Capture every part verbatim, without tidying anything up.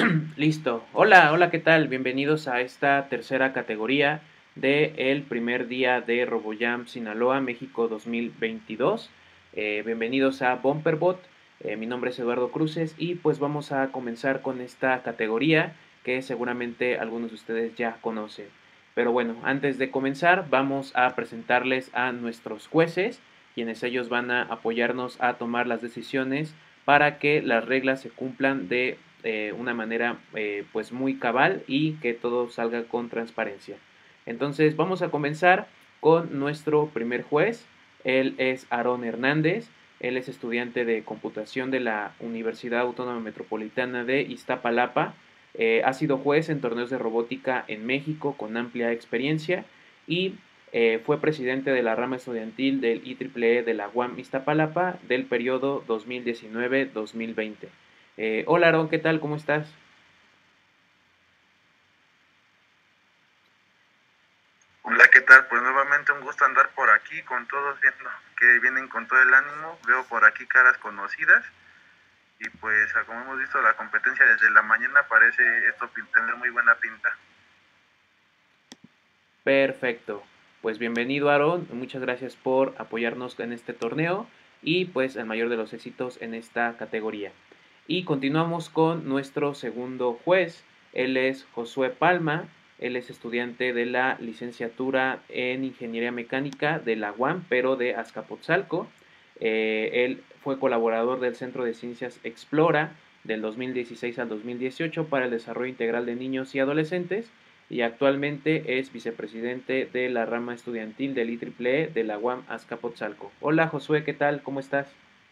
Listo. Hola, hola, ¿qué tal? Bienvenidos a esta tercera categoría de el primer día de RoboJam Sinaloa, México dos mil veintidós. Eh, bienvenidos a Bumperbot. Eh, mi nombre es Eduardo Cruces y pues vamos a comenzar con esta categoría que seguramente algunos de ustedes ya conocen. Pero bueno, antes de comenzar vamos a presentarles a nuestros jueces, quienes ellos van a apoyarnos a tomar las decisiones para que las reglas se cumplan de eh, una manera eh, pues muy cabal y que todo salga con transparencia. Entonces vamos a comenzar con nuestro primer juez. Él es Aarón Hernández. Él es estudiante de computación de la Universidad Autónoma Metropolitana de Iztapalapa. Eh, ha sido juez en torneos de robótica en México con amplia experiencia y eh, fue presidente de la rama estudiantil del I triple E de la U A M Iztapalapa del periodo dos mil diecinueve dos mil veinte. Eh, hola Aaron, ¿qué tal? ¿Cómo estás? Hola, ¿qué tal? Pues nuevamente un gusto andar por aquí con todos, viendo que vienen con todo el ánimo. Veo por aquí caras conocidas y pues como hemos visto la competencia desde la mañana parece esto tener muy buena pinta. Perfecto. Pues bienvenido Aaron, muchas gracias por apoyarnos en este torneo y pues el mayor de los éxitos en esta categoría. Y continuamos con nuestro segundo juez, él es Josué Palma, él es estudiante de la licenciatura en Ingeniería Mecánica de la U A M, pero de Azcapotzalco. Eh, él fue colaborador del Centro de Ciencias Explora del dos mil dieciséis al dos mil dieciocho para el desarrollo integral de niños y adolescentes y actualmente es vicepresidente de la rama estudiantil del I triple E de la U A M Azcapotzalco. Hola Josué, ¿qué tal? ¿Cómo estás?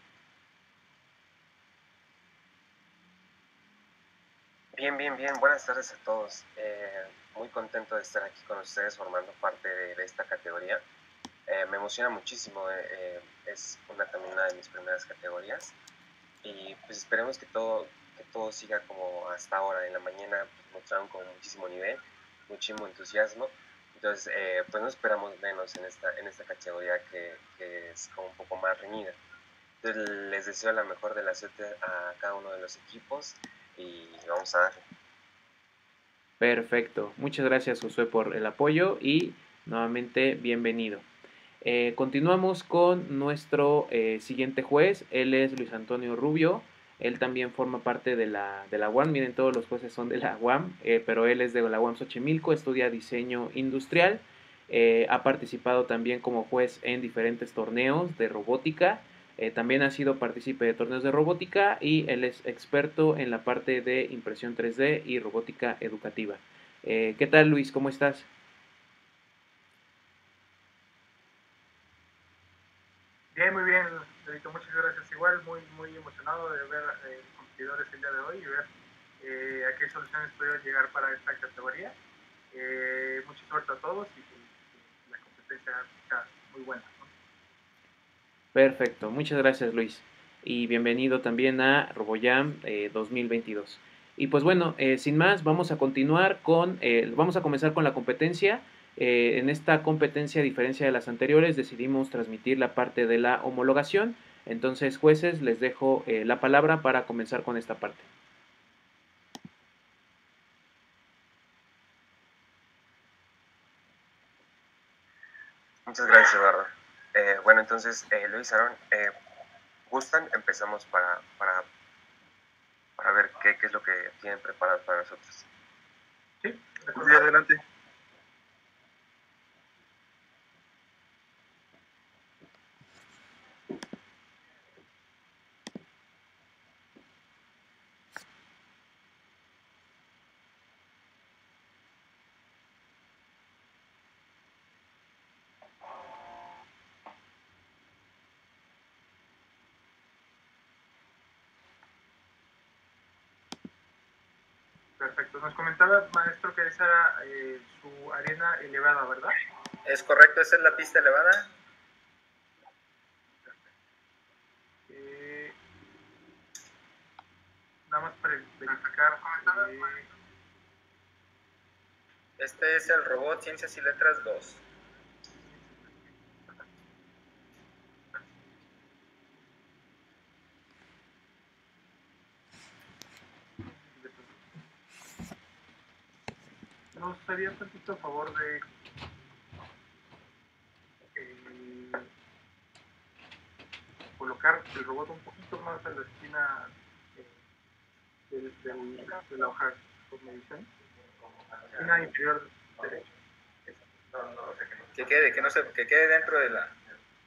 Bien, bien, bien. Buenas tardes a todos. Eh, muy contento de estar aquí con ustedes formando parte de, de esta categoría. Eh, me emociona muchísimo. Eh, eh, es una, también una de mis primeras categorías. Y pues esperemos que todo, que todo siga como hasta ahora. En la mañana pues, mostraron con muchísimo nivel, muchísimo entusiasmo. Entonces, eh, pues no esperamos menos en esta, en esta categoría que, que es como un poco más reñida. Entonces, les deseo la mejor de la suerte a cada uno de los equipos y vamos a darle. Perfecto. Muchas gracias Josué por el apoyo y nuevamente bienvenido. Eh, continuamos con nuestro eh, siguiente juez. Él es Luis Antonio Rubio. Él también forma parte de la, de la U A M. Miren, todos los jueces son de la U A M, eh, pero él es de la U A M Xochimilco, estudia diseño industrial. Eh, ha participado también como juez en diferentes torneos de robótica. Eh, también ha sido partícipe de torneos de robótica y él es experto en la parte de impresión tres D y robótica educativa. Eh, ¿Qué tal Luis? ¿Cómo estás? Bien, muy bien, Dedito, muchas gracias. Igual, muy, muy emocionado de ver eh, competidores el día de hoy y ver eh, a qué soluciones pudieron llegar para esta categoría. Eh, mucha suerte a todos y, y la competencia está muy buena, ¿no? Perfecto, muchas gracias Luis y bienvenido también a RoboJam eh, dos mil veintidós. Y pues bueno, eh, sin más, vamos a continuar con, eh, vamos a comenzar con la competencia. Eh, en esta competencia, a diferencia de las anteriores, decidimos transmitir la parte de la homologación. Entonces, jueces, les dejo eh, la palabra para comenzar con esta parte. Muchas gracias, Eduardo. Eh, bueno, entonces, eh, Luis, Aaron, eh, ¿gustan? Empezamos para, para, para ver qué, qué es lo que tienen preparado para nosotros. Sí, Sí, adelante. perfecto. Nos comentaba, maestro, que esa era eh, su arena elevada, ¿verdad? Es correcto, esa es la pista elevada. Eh, nada más para verificar. Eh, Este es el robot Ciencias y Letras dos. nos haría tantito a favor de eh, colocar el robot un poquito más a la esquina eh, del, del, de la hoja con medición, esquina inferior derecha. Que quede, que no se, que quede dentro de la...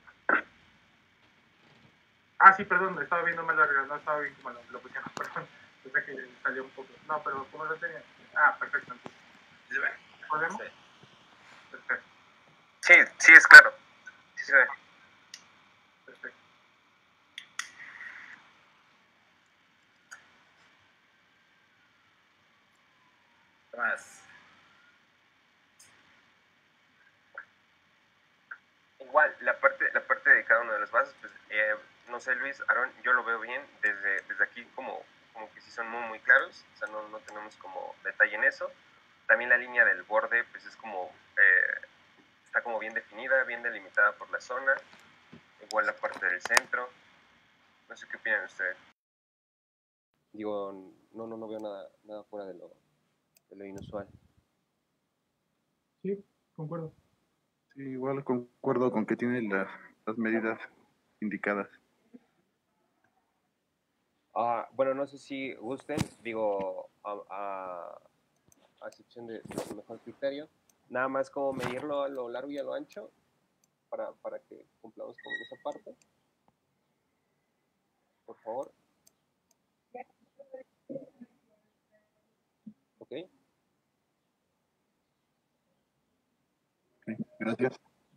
Ah, sí, perdón, estaba viendo mal larga, no estaba bien como lo, lo pusieron, perdón, pensé que salió un poco. No, pero ¿cómo lo tenía? Ah, perfecto, entonces. ¿Sí se ve? ¿Podemos? Sí. Perfecto, Sí, sí, es claro. Sí se ve. perfecto. ¿Qué más? Igual, la parte, la parte de cada uno de los vasos, pues, eh, no sé, Luis, Aaron, yo lo veo bien desde, desde aquí como, como que sí son muy, muy claros, o sea, no, no tenemos como detalle en eso. También la línea del borde, pues es como, eh, está como bien definida, bien delimitada por la zona. Igual la parte del centro. No sé qué opinan ustedes. Digo, no, no, no veo nada, nada fuera de lo, de lo inusual. Sí, concuerdo. Sí, igual concuerdo con que tiene la, las medidas indicadas. Ah, bueno, no sé si gusten, digo, a, a, a excepción de, de su mejor criterio, nada más como medirlo a lo largo y a lo ancho para, para que cumplamos con esa parte. Por favor. Ok. Okay, gracias.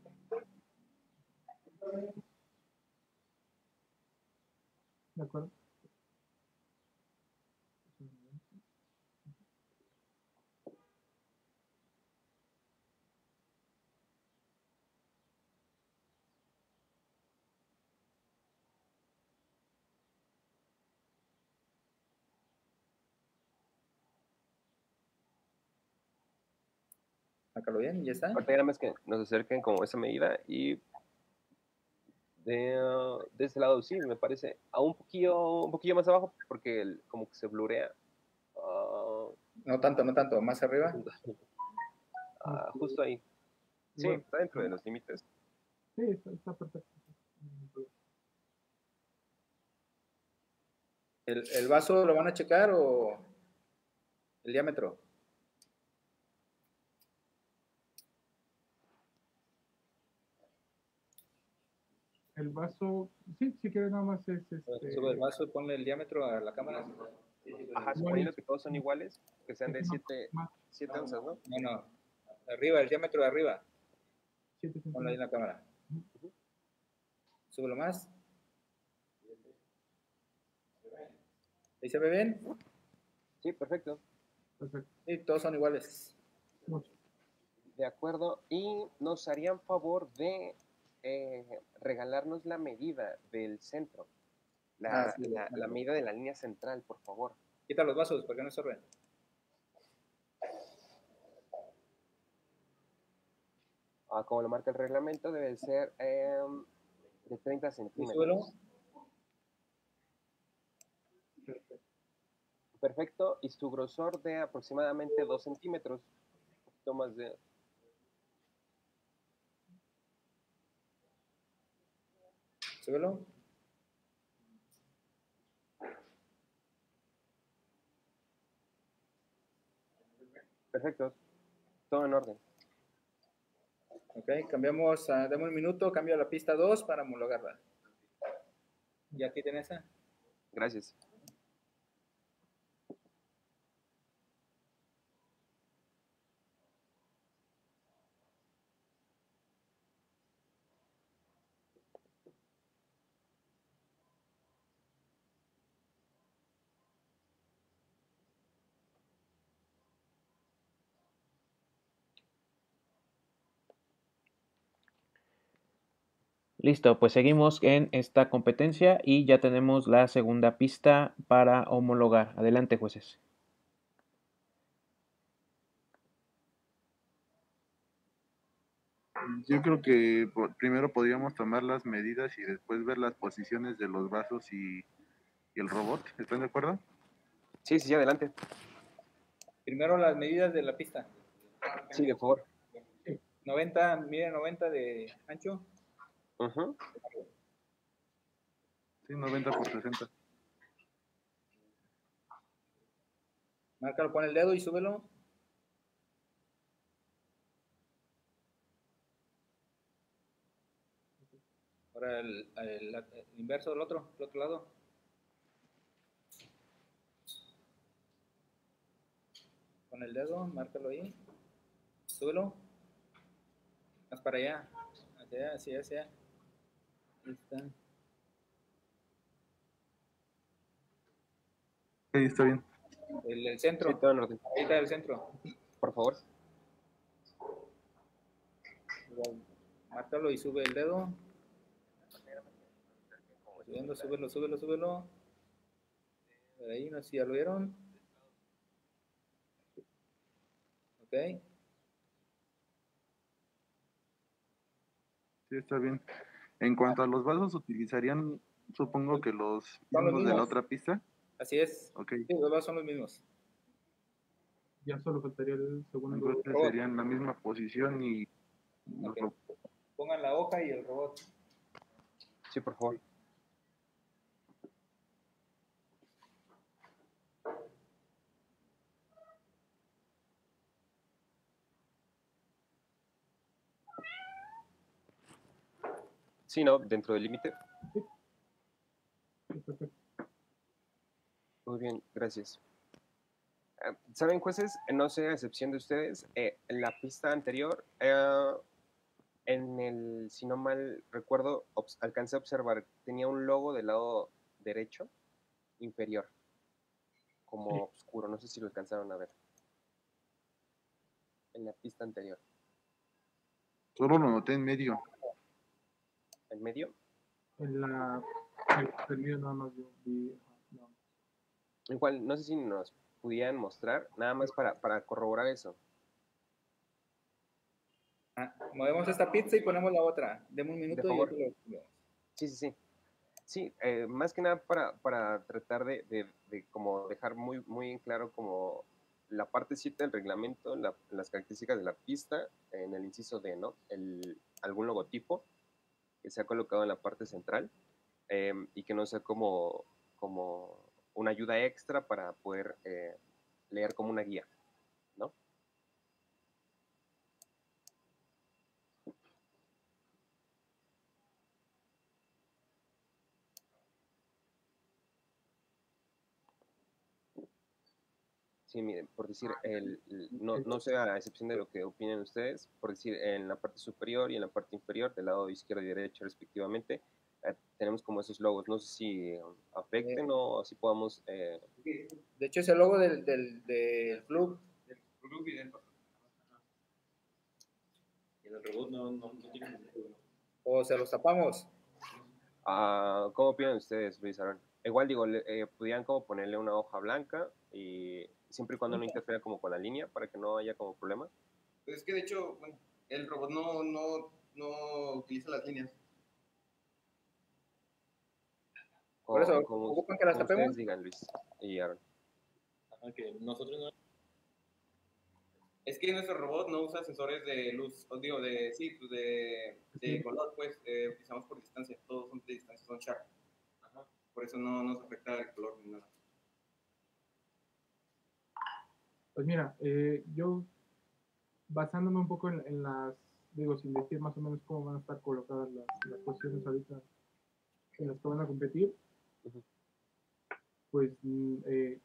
De acuerdo. Sácalo bien, ya está. Ahorita nada más que nos acerquen como esa medida y de, uh, de ese lado sí, me parece a un poquillo, un poquillo más abajo porque el, como que se blurea. Uh, No tanto, no tanto, más arriba. uh, justo ahí. Sí, Igual, está dentro de los límites. sí, está, está perfecto. ¿El, el vaso lo van a checar o el diámetro? El vaso, sí, si quieres nada más es este. Sube el vaso y ponle el diámetro a la cámara. Ajá, suponiendo que todos son iguales, que sean de siete onzas, ¿no? No, no, arriba, el diámetro de arriba. siete Ponlo ahí en la cámara. Súbelo más. ¿Ahí se ve bien? Sí, perfecto. Perfecto. Sí, todos son iguales. Mucho. De acuerdo. Y nos harían favor de eh, regalarnos la medida del centro. La, Ah, sí, la, la medida de la línea central, por favor. quita los vasos para que no estorben. Ah, como lo marca el reglamento, debe ser eh, de treinta Y centímetros. súbelo. Perfecto. Y su grosor de aproximadamente dos centímetros. Un poquito más de... Súbelo. Perfecto. Todo en orden. Ok, cambiamos, uh, dame un minuto, cambio a la pista dos para homologarla. ¿Ya aquí tenés esa? Gracias. Listo, pues seguimos en esta competencia y ya tenemos la segunda pista para homologar. Adelante, jueces. Yo creo que primero podríamos tomar las medidas y después ver las posiciones de los vasos y, y el robot. ¿Están de acuerdo? Sí, sí, adelante. Primero las medidas de la pista. Sí, de favor. noventa, mide noventa de ancho. Uh-huh. Sí, noventa por sesenta. Márcalo, pon el dedo y súbelo. Ahora el, el, el inverso del otro, del otro lado. Con el dedo, márcalo ahí. Súbelo. Más para allá. Hacia allá, hacia allá, hacia allá. Ahí está. Sí, está bien. El, el centro. Sí, todo en orden. Ahí está el centro. Por favor. Márcalo y sube el dedo. Subiendo, súbelo, súbelo, súbelo. Por ahí, no sé si ya lo vieron. Ok. Sí, está bien. En cuanto a los vasos, ¿utilizarían, supongo que los Son los mismos de la mismos. otra pista? Así es. Ok. Sí, los vasos son los mismos. Ya solo faltaría el segundo. Entonces robot. serían en la misma posición y... Ok. Pongan la hoja y el robot. Sí, por favor. Sí, no, dentro del límite. Muy bien, gracias. Eh, ¿Saben, jueces? No sé, a excepción de ustedes, eh, en la pista anterior, eh, en el, si no mal recuerdo, obs- alcancé a observar, tenía un logo del lado derecho inferior, como Sí. oscuro, no sé si lo alcanzaron a ver. En la pista anterior. Solo lo noté en medio. ¿En medio? En la. El, el mío nada más yo vi. No. Igual, no sé si nos pudieran mostrar, nada más para, para corroborar eso. Ah, movemos esta pizza y ponemos la otra. Deme un minuto De y favor. yo te lo vemos. Sí, sí, sí. Sí, eh, más que nada para, para tratar de, de, de como dejar muy, muy en claro como la parte siete del reglamento, la, las características de la pista, en el inciso D, ¿no? El, algún logotipo que sea colocado en la parte central eh, y que no sea como, como una ayuda extra para poder eh, leer como una guía, ¿no? Sí, miren, por decir, el, el- no, no sé a excepción de lo que opinen ustedes, por decir, en la parte superior y en la parte inferior, del lado izquierdo y derecho respectivamente, eh, tenemos como esos logos. No sé si um, afecten o si podamos... Eh... De hecho, es el logo del, del, del club. Del club y del... Y el robot no, no, no tiene ningún problema. O se los tapamos. Ah, ¿cómo opinan ustedes, Luis Aaron? Igual digo, le- eh, pudieran como ponerle una hoja blanca y siempre y cuando no interfiera como con la línea para que no haya como problema. Pues es que de hecho, bueno, el robot no, no, no utiliza las líneas. Por eso, Como, como, ¿ocupan que las como tapemos? ustedes digan, Luis y Aaron. Ajá, que nosotros no... Es que nuestro robot no usa sensores de luz, os digo, de, sí, pues de, de color, pues, eh, utilizamos por distancia, todos son de distancia, son sharp. Ajá. Por eso no nos afecta el color ni nada. Pues mira, eh, yo basándome un poco en, en las, digo, sin decir más o menos cómo van a estar colocadas las, las posiciones ahorita en las que van a competir, Uh-huh. pues mm, eh,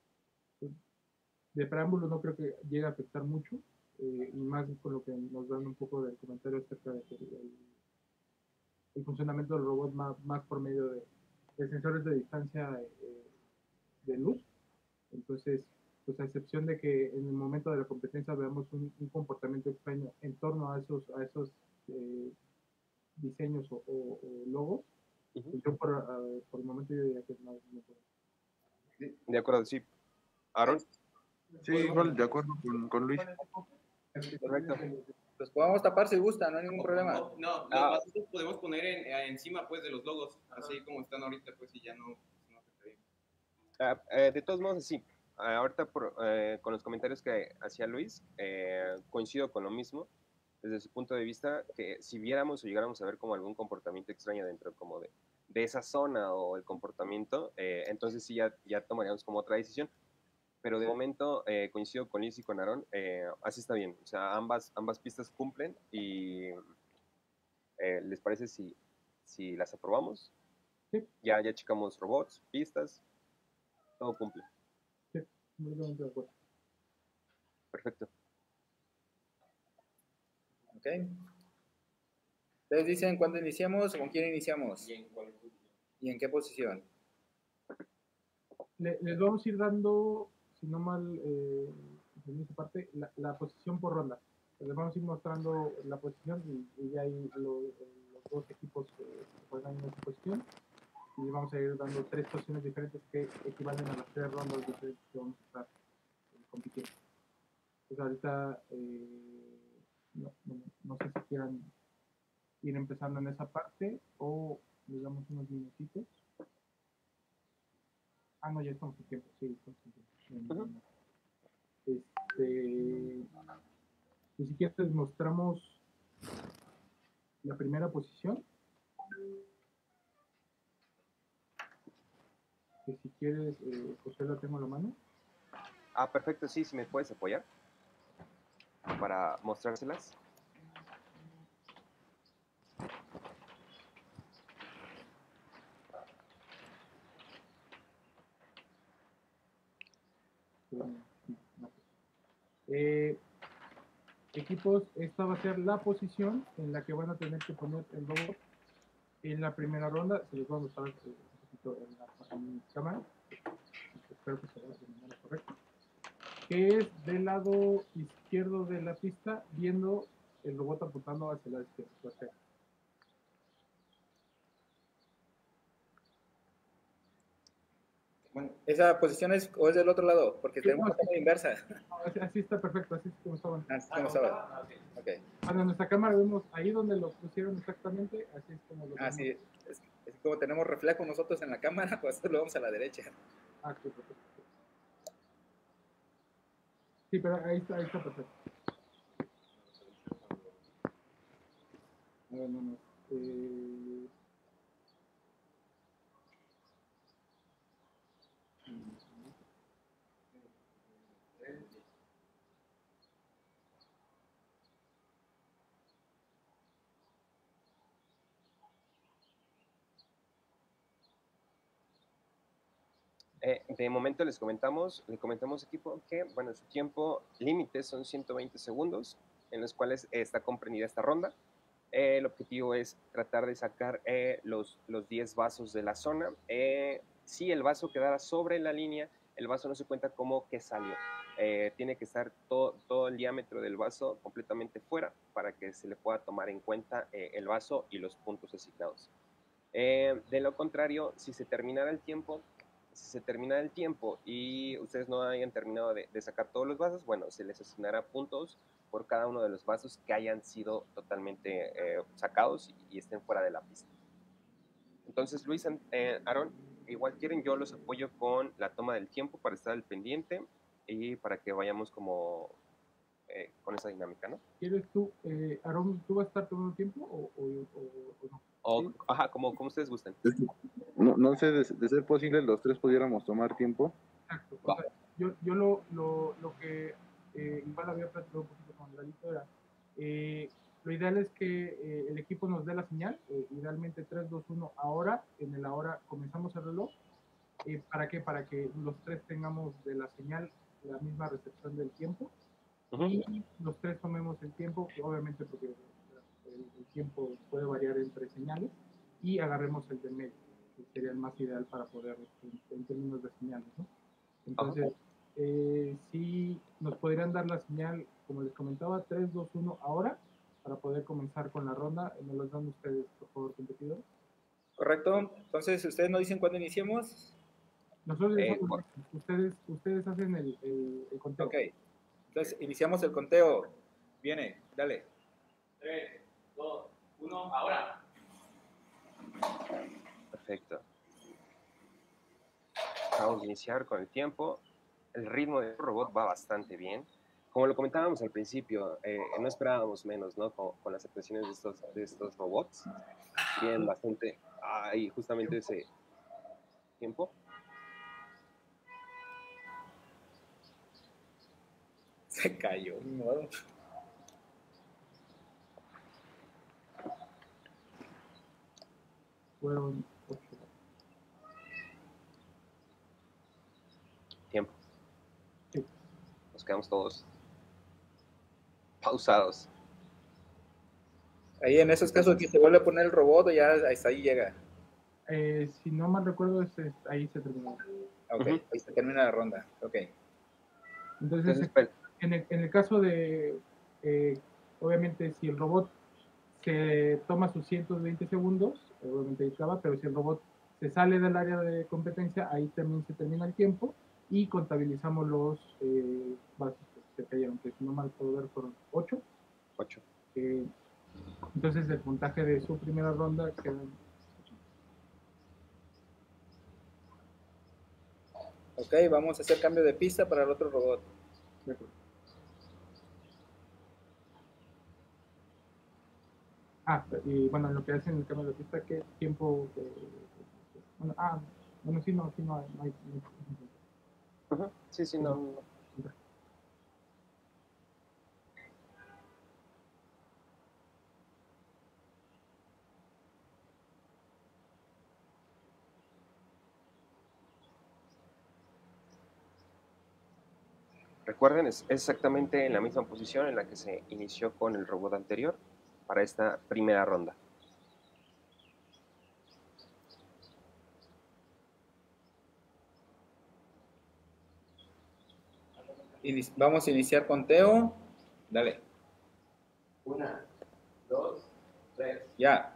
de preámbulo no creo que llegue a afectar mucho, eh, y más con lo que nos dan un poco del comentario acerca de que el, el funcionamiento del robot más, más por medio de, de sensores de distancia eh, de luz. Entonces, pues a excepción de que en el momento de la competencia veamos un, un comportamiento extraño en torno a esos, a esos eh, diseños o, o, o logos, Uh-huh. pues yo por, uh, por el momento yo diría que no, no puedo. De acuerdo, sí. Aaron. Sí, igual de acuerdo con, con Luis. Perfecto. Los podemos tapar si gustan, no hay ningún problema. No, no, los Ah. vasos los podemos poner en, eh, encima, pues, de los logos, así como están ahorita, pues, y ya no, no afectaría. Ah, eh, de todos modos, sí. ahorita por, eh, con los comentarios que hacía Luis, eh, coincido con lo mismo, desde su punto de vista, que si viéramos o llegáramos a ver como algún comportamiento extraño dentro como de, de esa zona o el comportamiento, eh, entonces sí ya, ya tomaríamos como otra decisión. Pero de momento eh, coincido con Luis y con Aaron, eh, así está bien. O sea, ambas, ambas pistas cumplen y eh, ¿les parece si, si las aprobamos? Sí. Ya, ya checamos robots, pistas, todo cumple. Sí, completamente de acuerdo. Perfecto. Ok. Ustedes dicen cuándo iniciamos, con quién iniciamos ¿Y en cuál posición? y en qué posición. Le- les vamos a ir dando, si no mal eh, en esa parte, la, la posición por ronda. Les vamos a ir mostrando la posición y, y ya ahí lo- los dos equipos eh, se juegan en esa posición. Y les vamos a ir dando tres posiciones diferentes que equivalen a las tres rondas diferentes que vamos a estar eh, compitiendo. Pues ahorita eh, no, no, no sé si quieran ir empezando en esa parte o les damos unos minutitos. Ah, no, ya estamos en tiempo, sí, estamos en tiempo. Uh-huh. Este, y si quieres les mostramos la primera posición. Que si quieres, eh, José, la tengo en la mano. Ah, perfecto, sí, si me puedes apoyar para mostrárselas. Eh, equipos, esta va a ser la posición en la que van a tener que poner el robot en la primera ronda. Se los voy a mostrar eh, un poquito en la en cámara. Espero que se vea de manera correcta. Que es del lado izquierdo de la pista, viendo el robot apuntando hacia la izquierda. Perfecto. Bueno, ¿esa posición es o es del otro lado? Porque Sí, tenemos no, una cámara inversa. No, así, así está perfecto, así es como estaban. Así como estaba. Okay. Cuando en nuestra cámara vemos ahí donde lo pusieron exactamente, así es como lo Ah, vemos. sí. Es, es como tenemos reflejo nosotros en la cámara, pues lo vamos a la derecha. Ah, sí, perfecto. Sí, pero ahí está, ahí está perfecto. A ver, no, no. Eh... Eh, de momento les comentamos, les comentamos equipo que, bueno, su tiempo límite son ciento veinte segundos, en los cuales está comprendida esta ronda. Eh, el objetivo es tratar de sacar eh, los, los diez vasos de la zona. Eh, si el vaso quedara sobre la línea, el vaso no se cuenta como que salió. Eh, tiene que estar todo, todo el diámetro del vaso completamente fuera para que se le pueda tomar en cuenta eh, el vaso y los puntos asignados. Eh, de lo contrario, si se terminara el tiempo, si se termina el tiempo y ustedes no hayan terminado de, de sacar todos los vasos, bueno, se les asignará puntos por cada uno de los vasos que hayan sido totalmente eh, sacados y, y estén fuera de la pista. Entonces, Luis, eh, Aaron, igual quieren, yo los apoyo con la toma del tiempo para estar al pendiente y para que vayamos como eh, con esa dinámica, ¿no? ¿Quieres tú, eh, Aaron, tú vas a estar tomando tiempo o, o, o, o no? O, ¿Sí? ajá, como, como ustedes gusten. No, no sé, de, de ser posible, los tres pudiéramos tomar tiempo. Exacto. O sea, yo, yo lo, lo, lo que eh, igual había platicado un poquito con Lalito era, eh, lo ideal es que eh, el equipo nos dé la señal, eh, idealmente tres, dos, uno, ahora, en el ahora comenzamos el reloj. Eh, ¿Para qué? Para que los tres tengamos de la señal la misma recepción del tiempo. Uh-huh. Y los tres tomemos el tiempo, obviamente porque el, el tiempo puede variar entre señales, y agarremos el de medio, que sería el más ideal para poder, en, en términos de señales, ¿no? Entonces, eh, si nos podrían dar la señal, como les comentaba, tres, dos, uno ahora, para poder comenzar con la ronda. ¿Me los dan ustedes, por favor, competidores? Correcto. Entonces, ¿ustedes nos dicen cuándo iniciemos? Nosotros eh, por... ustedes, ustedes hacen el, el, el conteo. Ok. Entonces, iniciamos el conteo. Viene, dale. tres, dos, uno, ahora. Perfecto. Vamos a iniciar con el tiempo. el ritmo del robot va bastante bien. Como lo comentábamos al principio, eh, no esperábamos menos, ¿no? Con, con las actuaciones de estos, de estos robots. Bien, bastante. Ahí, justamente ese tiempo. Se cayó, ni modo. Fueron ocho. Tiempo. Sí. Nos quedamos todos pausados. Ahí en esos casos que se vuelve a poner el robot, ya hasta ahí llega. Eh, si no mal recuerdo, es, es- ahí se terminó. Ok, Ujú. ahí se termina la ronda. Ok. Entonces, Entonces, pues, en el, en el caso de, eh, obviamente, si el robot se toma sus ciento veinte segundos, obviamente ahí acaba, pero si el robot se sale del área de competencia, ahí también se termina el tiempo y contabilizamos los eh, vasos que se cayeron, que si no mal puedo ver fueron ocho. ocho. Eh, entonces el puntaje de su primera ronda queda. Ok, vamos a hacer cambio de pista para el otro robot. De acuerdo. Ah, y bueno, lo que hacen en el cambio de pista, ¿qué tiempo? eh, bueno, ah, bueno, sí, no, sí, no, hay- no hay. No hay- Ujú. Sí, sí, no, no, no. Recuerden, es exactamente en la misma posición en la que se inició con el robot anterior para esta primera ronda. Ini- Vamos a iniciar conteo. Dale. Una, dos, tres. Ya.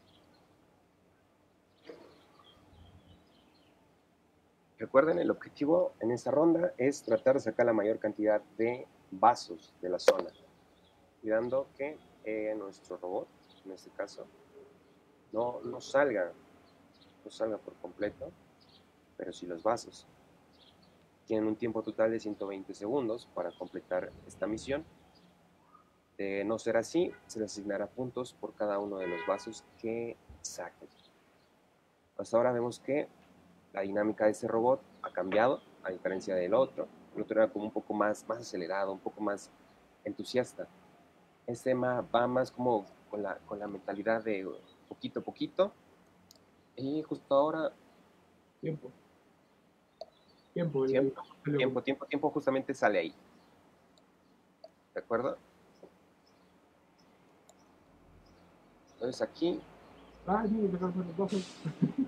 Recuerden, el objetivo en esta ronda es tratar de sacar la mayor cantidad de vasos de la zona, cuidando que eh, nuestro robot, en este caso, no, no salga, no salga por completo, pero sí los vasos. Tienen un tiempo total de ciento veinte segundos para completar esta misión. De no ser así, se les asignará puntos por cada uno de los vasos que saquen. Hasta ahora vemos que la dinámica de este robot ha cambiado, a diferencia del otro. El otro era como un poco más, más acelerado, un poco más entusiasta. Este va más como con la, con la mentalidad de poquito a poquito. Y justo ahora, Tiempo. Tiempo. el- tiempo, el- tiempo, tiempo, tiempo justamente sale ahí. ¿De acuerdo? Entonces aquí Ah, no, dejaron los vasos.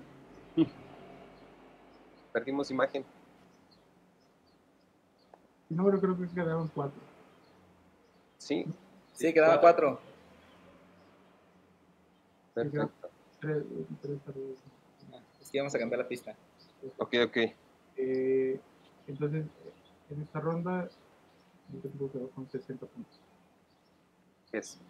perdimos imagen. Si no, creo, creo que quedaron cuatro. Sí, Sí, quedaban cuatro. perfecto. Tres, tres, tres. Ah, Es que vamos a cambiar la pista. Ok, ok. Eh, entonces, en esta ronda, yo creo que son sesenta puntos. Es.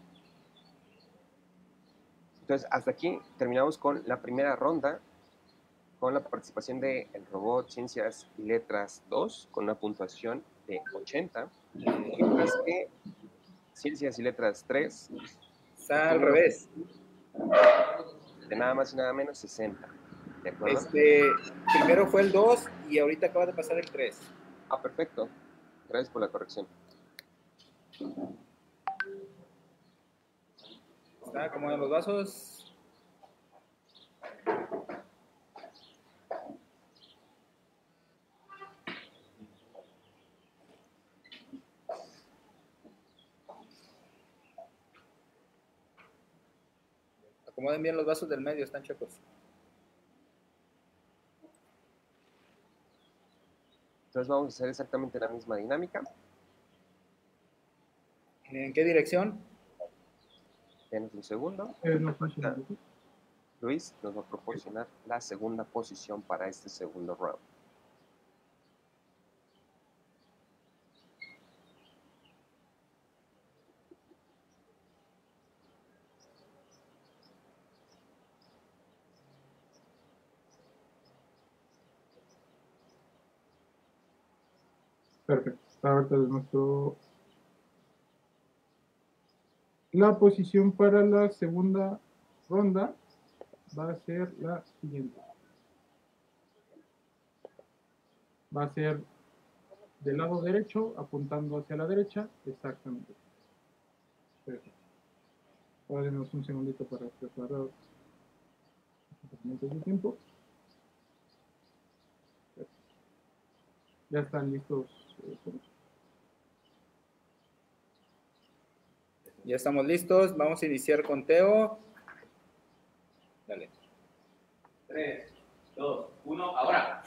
Entonces, hasta aquí terminamos con la primera ronda, con la participación del robot Ciencias y Letras dos, con una puntuación de ochenta, mientras que Ciencias y Letras tres, Está al revés. de nada más y nada menos sesenta. ¿De acuerdo? Este, primero fue el dos y ahorita acaba de pasar el tres. Ah, perfecto. Gracias por la corrección. Está acomodando los vasos. Acomoden bien los vasos del medio, están chocos. Entonces vamos a hacer exactamente la misma dinámica. ¿En qué dirección? Denos un segundo. Eh, no, fue sesenta. Luis nos va a proporcionar la segunda posición para este segundo round. Perfecto. Ahorita les muestro la posición para la segunda ronda. Va a ser la siguiente. Va a ser del lado derecho, apuntando hacia la derecha. Exactamente. Perfecto. Ahora tenemos un segundito para preparar de tiempo. Ya están listos. Ya estamos listos. Vamos a iniciar conteo. Dale. tres, dos, uno, ahora.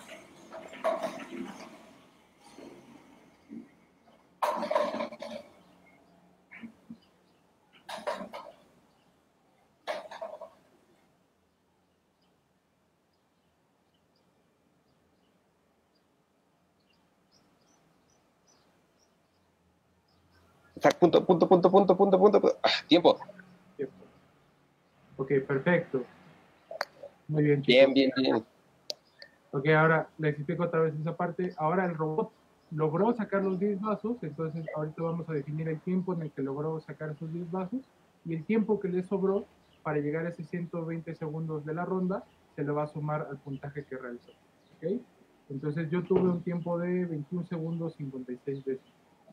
Punto, punto, punto, punto, punto, punto, punto. Ah, tiempo. Tiempo. Ok, perfecto. Muy bien, chicos. Bien, bien, bien. Ok, ahora les explico otra vez esa parte. Ahora el robot logró sacar los diez vasos, entonces ahorita vamos a definir el tiempo en el que logró sacar esos diez vasos y el tiempo que le sobró para llegar a esos ciento veinte segundos de la ronda se le va a sumar al puntaje que realizó. ¿Ok? Entonces yo tuve un tiempo de veintiún segundos cincuenta y seis veces.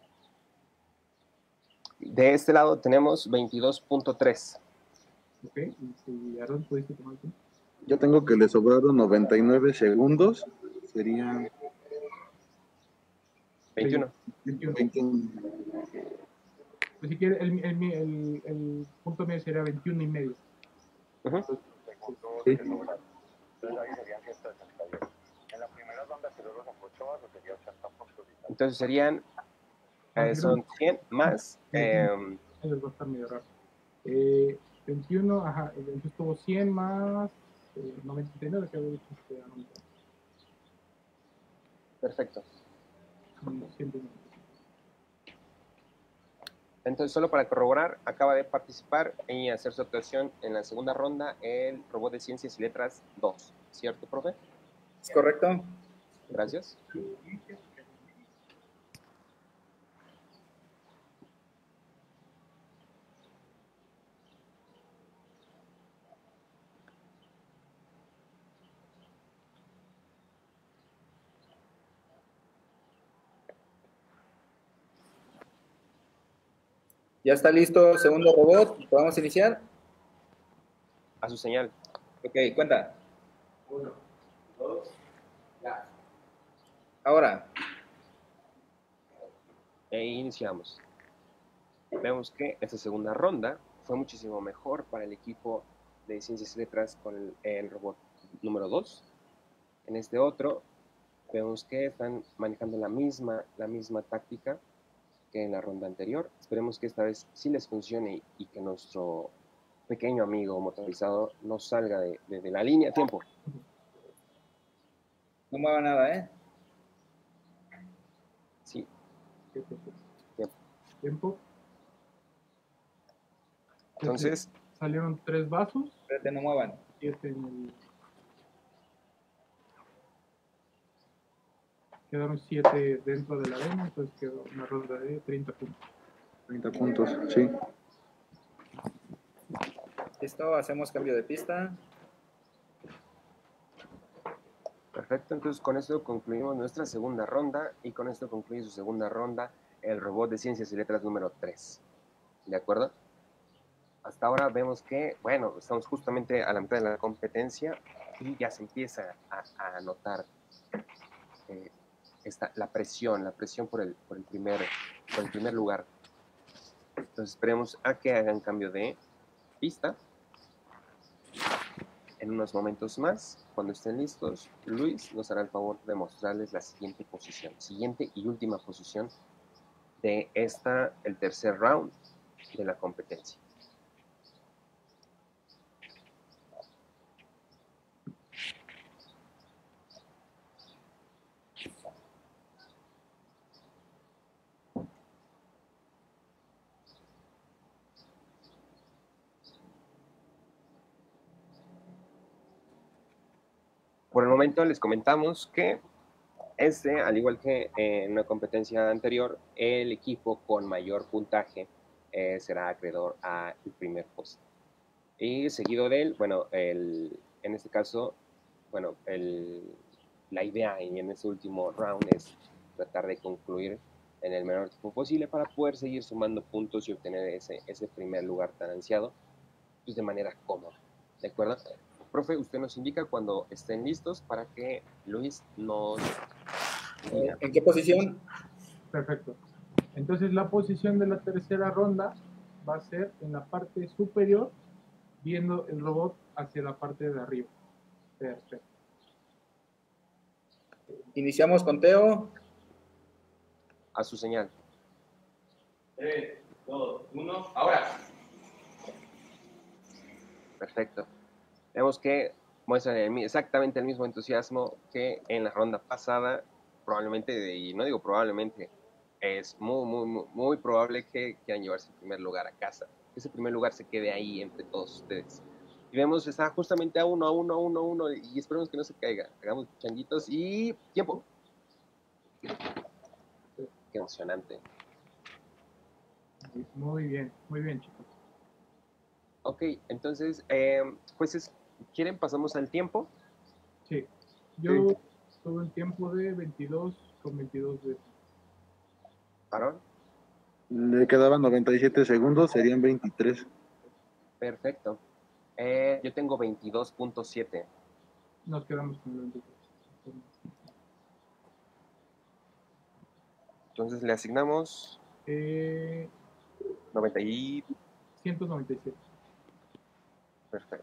De este lado tenemos veintidós punto tres. ¿Ok? Y si Aaron, ¿pudiste tomar el tiempo? Yo tengo que le sobraron noventa y nueve segundos. Serían veintiuno. veintiuno. veintiuno. Pues si quiere, el, el, el, el punto medio sería veintiuno y medio. Uh-huh. Sí. Entonces serían, eh, son cien más. Eh, Ellos va a estar medio raro. Eh, veintiuno, ajá, entonces tuvo cien más eh, noventa y nueve, que había dicho este Aaron. perfecto. ciento noventa. Entonces, solo para corroborar, acaba de participar y hacer su actuación en la segunda ronda el robot de Ciencias y Letras dos. ¿Cierto, profe? ¿Es correcto? Gracias. Ya está listo, segundo robot. ¿Podemos iniciar? A su señal. Ok, cuenta. Uno, dos, ya. Ahora. E iniciamos. Vemos que esta segunda ronda fue muchísimo mejor para el equipo de Ciencias y Letras con el, el robot número dos. En este otro, vemos que están manejando la misma, la misma táctica que en la ronda anterior. Esperemos que esta vez sí les funcione y, y que nuestro pequeño amigo motorizado no salga de, de, de la línea. Tiempo. No mueva nada, ¿eh? Sí. Tiempo. Tiempo. Tiempo. Entonces, salieron tres vasos. Espérate, no muevan. Siete en el... Quedaron siete dentro de la arena, entonces quedó una ronda de treinta puntos. treinta puntos, sí. Listo, hacemos cambio de pista. Perfecto, entonces con esto concluimos nuestra segunda ronda y con esto concluye su segunda ronda el robot de Ciencias y Letras número tres. ¿De acuerdo? Hasta ahora vemos que, bueno, estamos justamente a la mitad de la competencia y ya se empieza a, a notar eh, esta, la presión, la presión por el, por, el primer, por el primer lugar. Entonces esperemos a que hagan cambio de pista. En unos momentos más, cuando estén listos, Luis nos hará el favor de mostrarles la siguiente posición, siguiente y última posición de esta, el tercer round de la competencia. Por el momento les comentamos que Este, al igual que en una competencia anterior, el equipo con mayor puntaje eh, será acreedor al primer puesto. Y seguido de él, bueno, el, en este caso, bueno, el, la idea y en este último round es tratar de concluir en el menor tiempo posible para poder seguir sumando puntos y obtener ese, ese primer lugar tan ansiado, pues de manera cómoda. ¿De acuerdo? Profe, usted nos indica cuando estén listos para que Luis nos... Eh, ¿En qué posición? Perfecto. Entonces la posición de la tercera ronda va a ser en la parte superior, viendo el robot hacia la parte de arriba. Perfecto. Iniciamos conteo. A su señal. tres, dos, uno, ahora. Perfecto. Vemos que muestran el, exactamente el mismo entusiasmo que en la ronda pasada. Probablemente, y no digo probablemente, es muy, muy, muy, muy probable que quieran llevarse el primer lugar a casa. Que ese primer lugar se quede ahí entre todos ustedes. Y vemos, está justamente a uno, a uno, a uno, a uno, y esperemos que no se caiga. Hagamos changuitos y tiempo. Qué emocionante. Muy bien, muy bien, chicos. Ok, entonces, eh, pues, es, ¿quieren pasamos al tiempo? Sí, yo sí. Tuve un tiempo de veintidós con veintidós de... ¿Parón? Le quedaban noventa y siete segundos, serían veintitrés. Perfecto. Eh, yo tengo veintidós punto siete. Nos quedamos con el veintitrés. Entonces le asignamos Eh, noventa y... ciento noventa y siete. Perfecto.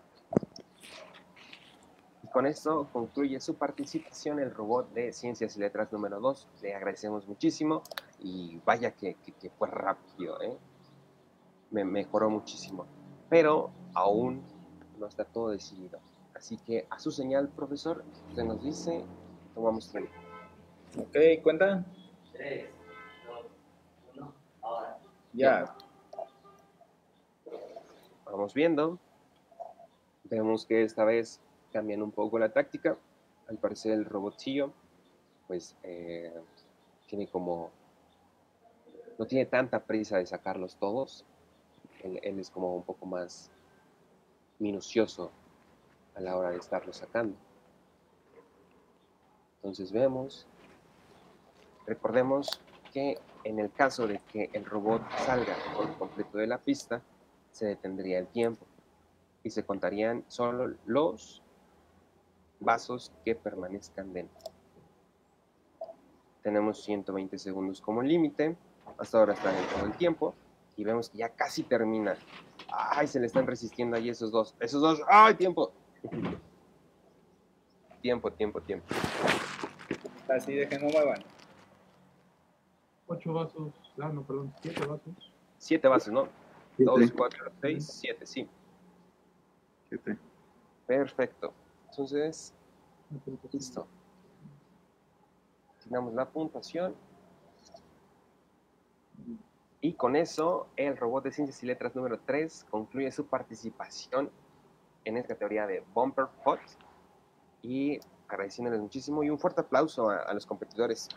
Y con esto concluye su participación el robot de Ciencias y Letras número dos. Le agradecemos muchísimo y vaya que, que, que fue rápido, ¿eh? Me mejoró muchísimo. Pero aún no está todo decidido. Así que a su señal, profesor, usted nos dice, tomamos tiempo. Ok, cuenta. tres, dos, uno, ahora. Ya. Vamos viendo. Vemos que esta vez cambian un poco la táctica. Al parecer el robotillo, pues, eh, tiene como... no tiene tanta prisa de sacarlos todos. Él, él es como un poco más minucioso a la hora de estarlos sacando. Entonces vemos, recordemos que en el caso de que el robot salga por completo de la pista, se detendría el tiempo y se contarían solo los vasos que permanezcan dentro. Tenemos ciento veinte segundos como límite, hasta ahora está dentro del tiempo y vemos que ya casi termina. ¡Ay! Se le están resistiendo ahí esos dos, esos dos, ¡ay! Tiempo. Tiempo, tiempo, tiempo. Así de que no muevan. Ocho vasos, ah, no, perdón, siete vasos. Siete vasos, ¿no? Siete. Dos, cuatro, seis, siete, sí. Siete. Perfecto. Entonces, listo. Tenemos la puntuación. Y con eso, el robot de Ciencias y Letras número tres concluye su participación en esta categoría de Bumper Pot. Y agradeciéndoles muchísimo y un fuerte aplauso a, a los competidores.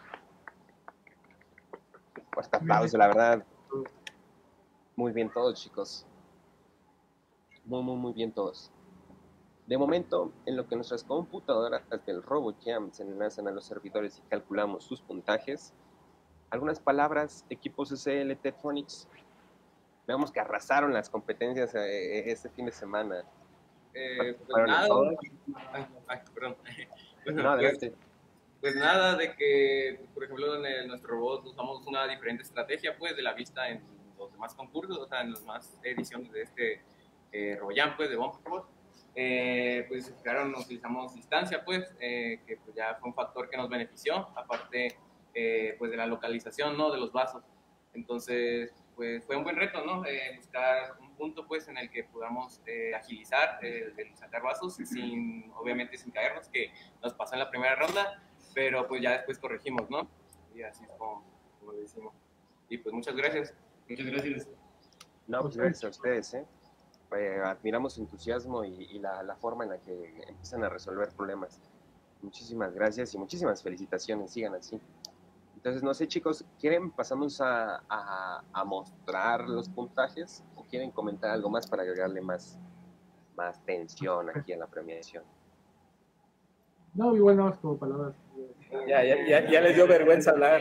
Fuerte aplauso, la verdad. Muy bien todos, chicos. Muy, muy, muy bien todos. De momento, en lo que nuestras computadoras del RoboJam se enlazan a los servidores y calculamos sus puntajes, algunas palabras, equipos S L Tetronics. Veamos que arrasaron las competencias eh, este fin de semana. Eh, pues nada, ay, ay, perdón. Bueno, no, pues, pues, pues nada, de que, por ejemplo, en el, nuestro robot usamos una diferente estrategia, pues, de la vista en los demás concursos, o sea, en las demás ediciones de este eh, RoboJam, pues, de Bumper Robot. Eh, pues, claro, utilizamos distancia, pues, eh, que pues, ya fue un factor que nos benefició, aparte, eh, pues, de la localización, ¿no?, de los vasos. Entonces, pues, fue un buen reto, ¿no?, eh, buscar un punto, pues, en el que podamos eh, agilizar, eh, el sacar vasos, sin, obviamente, sin caernos, que nos pasó en la primera ronda, pero, pues, ya después corregimos, ¿no? Y así es como, como lo decimos. Y, pues, muchas gracias. Muchas gracias. no, pues gracias a ustedes, ¿eh? Eh, admiramos su entusiasmo y, y la, la forma en la que empiezan a resolver problemas. Muchísimas gracias y muchísimas felicitaciones, sigan así. Entonces, no sé, chicos, ¿quieren pasamos a, a, a mostrar los puntajes o quieren comentar algo más para agregarle más, más tensión aquí en la premiación? No, igual no, es como palabras. Ya, ya, ya, ya les dio vergüenza hablar.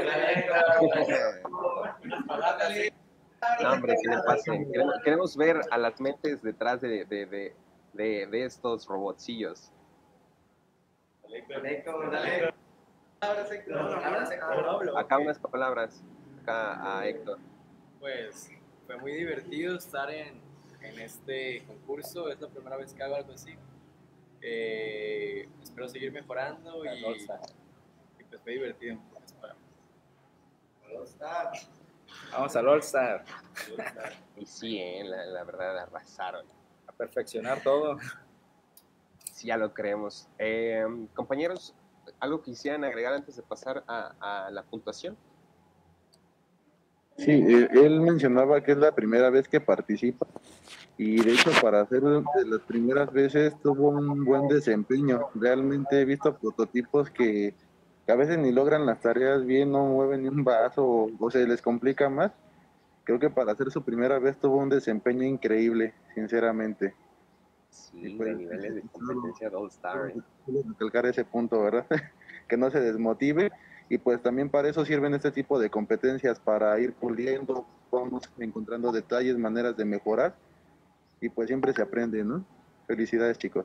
No, hombre, que le pasen. Queremos, queremos ver a las mentes detrás de, de, de, de, de estos robotcillos. Acá unas palabras, acá a Héctor. Pues fue muy divertido estar en, en este concurso, es la primera vez que hago algo así. Eh, espero seguir mejorando y, y pues fue divertido. Vamos al All Star. Y sí, eh, la, la verdad arrasaron. A perfeccionar todo. Sí, ya lo creemos. Eh, compañeros, ¿algo quisieran agregar antes de pasar a, a la puntuación? Sí, eh, él mencionaba que es la primera vez que participa y de hecho para hacer de las primeras veces tuvo un buen desempeño. Realmente he visto prototipos que, que a veces ni logran las tareas bien, no mueven ni un vaso o, o se les complica más. Creo que para hacer su primera vez tuvo un desempeño increíble, sinceramente. Sí, pues, de niveles de competencia de All Star. ¿eh? Recalcar ese punto, ¿verdad? Que no se desmotive. Y pues también para eso sirven este tipo de competencias, para ir puliendo, vamos encontrando detalles, maneras de mejorar, y pues siempre se aprende, ¿no? Felicidades, chicos.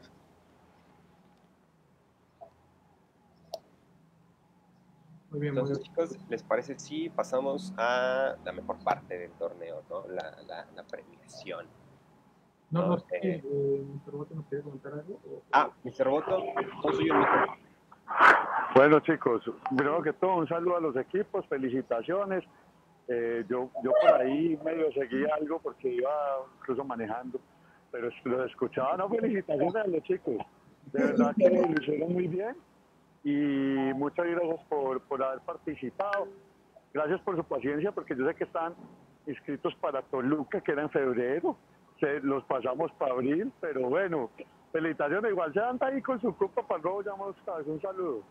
Muy bien, muy Entonces, bien. chicos, ¿les parece si pasamos a la mejor parte del torneo, ¿no? La, la, la premiación. No, no, Ok. sí, eh, mister Boto, ¿nos quiere comentar algo? O- Ah, mister Boto, todo suyo, mijo. Bueno, chicos, primero que todo, un saludo a los equipos, felicitaciones. Eh, yo, yo por ahí medio seguí algo porque iba incluso manejando, pero los escuchaba. No, felicitaciones a los chicos. De verdad que lo hicieron muy bien y muchas gracias por, por haber participado. Gracias por su paciencia, porque yo sé que están inscritos para Toluca, que era en febrero. Se, los pasamos para abril, pero bueno, felicitaciones. Igual se anda ahí con su copa para el robo, llamamos. Un saludo.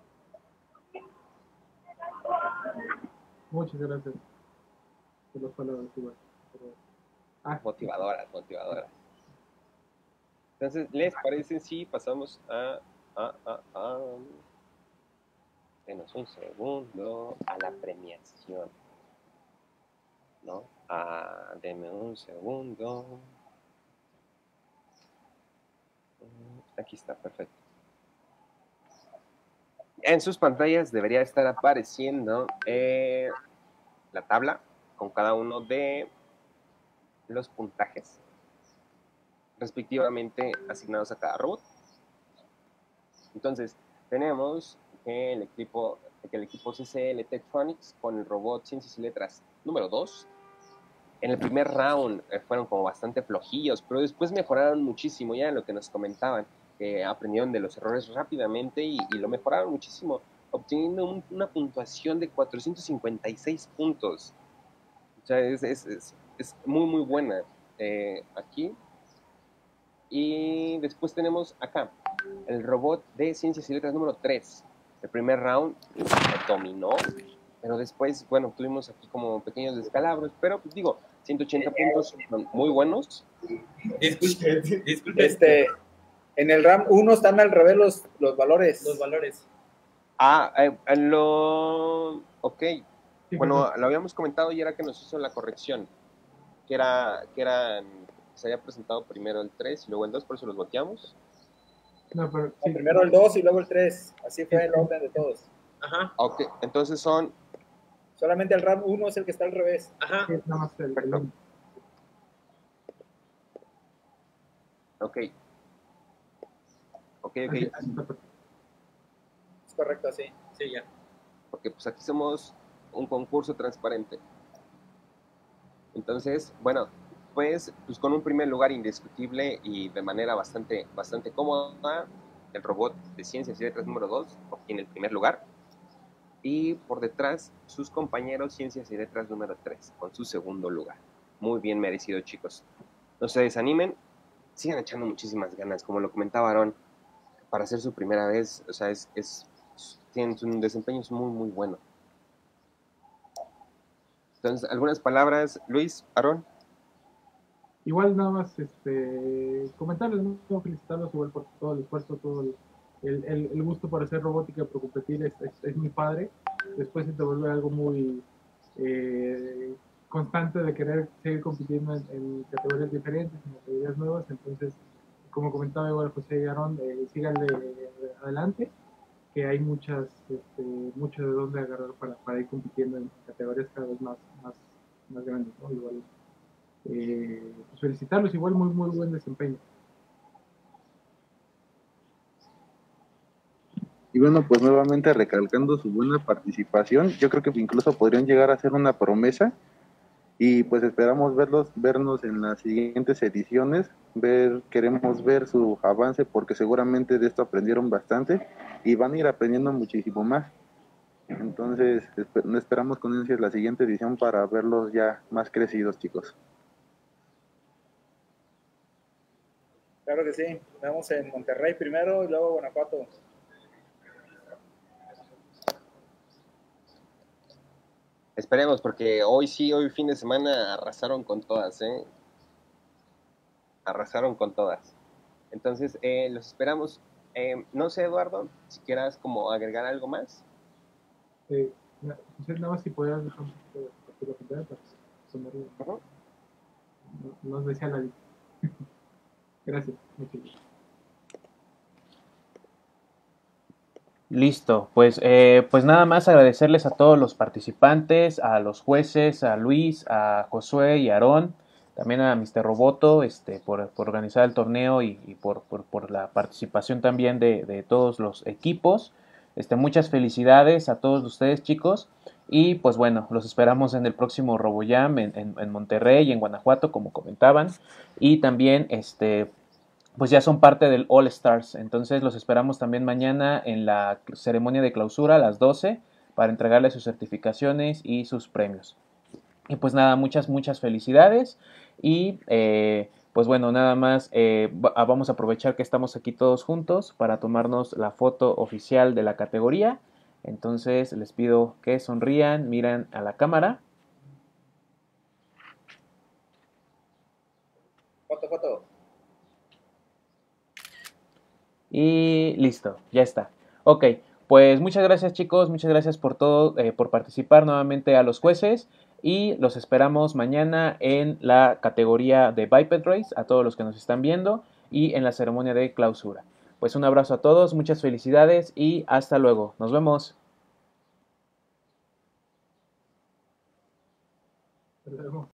Muchas gracias por las palabras, igual. Pero- Ah, Motivadoras, motivadoras. Entonces, ¿les parece si pasamos a... a, a, a denos un segundo a la premiación? ¿No? Ah, deme un segundo. Aquí está, perfecto. En sus pantallas debería estar apareciendo eh, la tabla con cada uno de los puntajes respectivamente asignados a cada robot. Entonces, tenemos que el equipo, que el equipo C C L Tektronix con el robot Ciencias y Letras número dos. En el primer round eh, fueron como bastante flojillos, pero después mejoraron muchísimo, ya en lo que nos comentaban, que aprendieron de los errores rápidamente y, y lo mejoraron muchísimo, obteniendo un, una puntuación de cuatrocientos cincuenta y seis puntos. O sea, es, es, es, es muy, muy buena eh, aquí. Y después tenemos acá el robot de Ciencias y Letras número tres. El primer round dominó, pero después, bueno, tuvimos aquí como pequeños descalabros, pero pues digo, ciento ochenta puntos son muy buenos. Disculpe, disculpe. Este, en el RAM uno están al revés los, los valores. Los valores. Ah, eh, lo... Ok, sí, bueno, sí. lo habíamos comentado y era que nos hizo la corrección, que era, que era, se había presentado primero el tres y luego el dos, por eso los volteamos. No, pero No, sí, primero el dos y luego el tres. Así fue el orden de todos. Ajá, Ok, entonces son, Solamente el RAM uno es el que está al revés. ajá. sí, nada más el- el- Perfecto. ok, ok, ok, así- así está perfecto. Es correcto, así. Sí, ya. porque pues aquí somos un concurso transparente. Entonces, bueno, pues, pues con un primer lugar indiscutible y de manera bastante, bastante cómoda, el robot de Ciencias y Letras número dos obtiene el primer lugar. Y por detrás, sus compañeros Ciencias y Letras número tres, con su segundo lugar. Muy bien merecido, chicos. No se desanimen, sigan echando muchísimas ganas, como lo comentaba Aaron. para hacer su primera vez, o sea, es, es, tienen un desempeño es muy, muy bueno. Entonces, algunas palabras, Luis, Aarón. Igual nada más este, comentarles, ¿no? Felicitarlos igual por todo el esfuerzo, todo el, el, el, el gusto por hacer robótica, por competir, es, es, es muy padre. Después se te vuelve algo muy eh, constante de querer seguir compitiendo en, en categorías diferentes, en categorías nuevas. Entonces, como comentaba igual José y Aarón, eh, síganle adelante, que hay muchas, este, mucho de dónde agarrar para, para ir compitiendo en categorías cada vez más, más, más grandes, ¿no? Igual, eh, pues felicitarlos, igual muy, muy buen desempeño. Y bueno, pues nuevamente recalcando su buena participación, yo creo que incluso podrían llegar a ser una promesa y pues esperamos verlos, vernos en las siguientes ediciones, ver, queremos ver su avance porque seguramente de esto aprendieron bastante y van a ir aprendiendo muchísimo más. Entonces, esper- esperamos con ansias la siguiente edición para verlos ya más crecidos, chicos. Claro que sí. Nos vemos en Monterrey primero y luego Guanajuato. Esperemos, porque hoy sí, hoy fin de semana arrasaron con todas, ¿eh? Arrasaron con todas. Entonces, eh, los esperamos. Eh, no sé, Eduardo, si quieras como agregar algo más. Eh, nada más si podías dejar un poquito de captura pantalla para ponerlo. Uh-huh. No, nos decía nadie. Gracias. Muchas gracias. Listo, pues, eh, pues nada más agradecerles a todos los participantes, a los jueces, a Luis, a Josué y a Aarón, también a mister Roboto este, por, por organizar el torneo y, y por, por, por la participación también de, de todos los equipos. Este, muchas felicidades a todos ustedes, chicos, y pues bueno, los esperamos en el próximo RoboJam en, en, en Monterrey y en Guanajuato, como comentaban, y también este pues ya son parte del All Stars. Entonces los esperamos también mañana en la ceremonia de clausura a las doce para entregarles sus certificaciones y sus premios. Y pues nada, muchas, muchas felicidades. Y eh, pues bueno, nada más eh, vamos a aprovechar que estamos aquí todos juntos para tomarnos la foto oficial de la categoría. Entonces les pido que sonrían, miren a la cámara. Foto, foto. Y listo, ya está. Ok, pues muchas gracias chicos, muchas gracias por todo, eh, por participar nuevamente a los jueces y los esperamos mañana en la categoría de Biped Race, a todos los que nos están viendo y en la ceremonia de clausura. Pues un abrazo a todos, muchas felicidades y hasta luego. Nos vemos. Hasta luego.